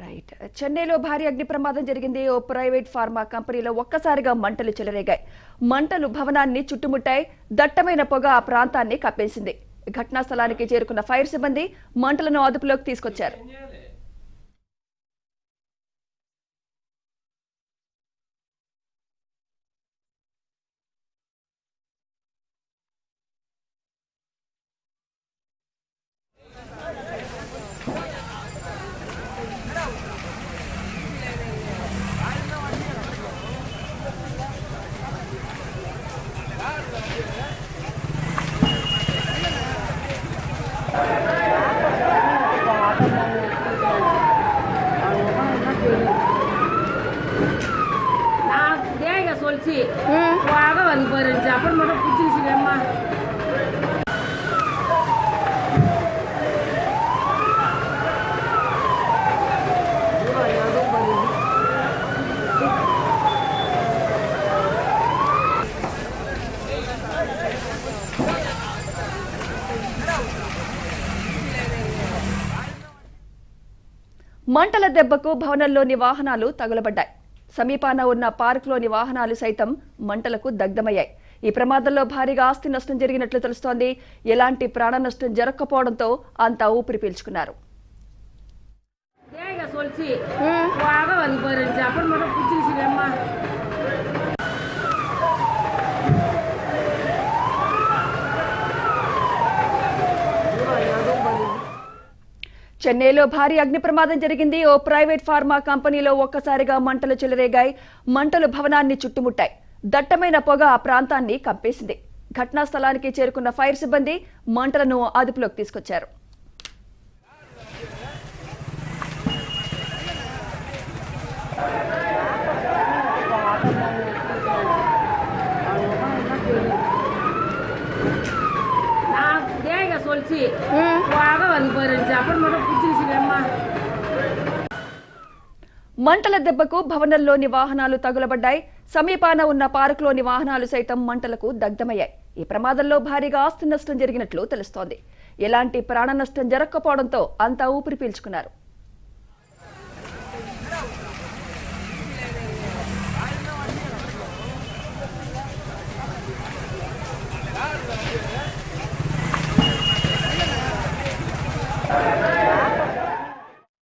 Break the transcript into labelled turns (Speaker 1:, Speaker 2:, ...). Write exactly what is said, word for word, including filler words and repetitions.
Speaker 1: Right చెన్నైలో భారీ అగ్ని ప్రమాదం జరిగింది. ఓ ప్రైవేట్ ఫార్మా కంపెనీలో ఒక్కసారిగా మంటలు చెలరేగాయి. మంటలు భవనాన్ని చుట్టుముట్టాయి. దట్టమైన పొగ ఆ ప్రాంతాన్ని కప్పేసింది. ఘటనా స్థలానికి చేరుకున్న ఫైర్ సిబ్బంది మంటలను అదుపులోకి తీసుకొచ్చారు.
Speaker 2: சொல்லிச்சு வாக வந்து போயிருந்துச்சு அப்புறம் மட்டும் பிடிச்சிருச்சுக்கம்மா.
Speaker 1: మంటల దెబ్బకు భవనంలోని వాహనాలు తగులబడ్డాయి. సమీపాన ఉన్న పార్కులోని వాహనాలు సైతం మంటలకు దగ్ధమయ్యాయి. ఈ ప్రమాదంలో భారీగా ఆస్తి నష్టం జరిగినట్లు తెలుస్తోంది. ఎలాంటి ప్రాణ నష్టం జరగకపోవడంతో అంతా ఊపిరి పీల్చుకున్నారు. చెన్నైలో భారీ అగ్ని ప్రమాదం జరిగింది. ఓ ప్రైవేట్ ఫార్మా కంపెనీలో ఒక్కసారిగా మంటలు చెలరేగాయి. మంటలు భవనాన్ని చుట్టుముట్టాయి. దట్టమైన పొగ ఆ ప్రాంతాన్ని కప్పేసింది. ఘటనా స్థలానికి చేరుకున్న ఫైర్ సిబ్బంది మంటలను అదుపులోకి తీసుకొచ్చారు.
Speaker 2: சொல்லிச்சு வாக வந்து போயிருந்துச்சு அப்புறம் மட்டும் பிடிச்சிருச்சுக்கம்மா.
Speaker 1: మంటల దెబ్బకు భవనంలోని వాహనాలు తగులబడ్డాయి. సమీపాన ఉన్న పార్కులోని వాహనాలు సైతం మంటలకు దగ్ధమయ్యాయి. ఈ ప్రమాదంలో భారీగా ఆస్తి నష్టం జరిగినట్లు తెలుస్తోంది. ఎలాంటి ప్రాణ నష్టం జరగకపోవడంతో అంతా ఊపిరి పీల్చుకున్నారు.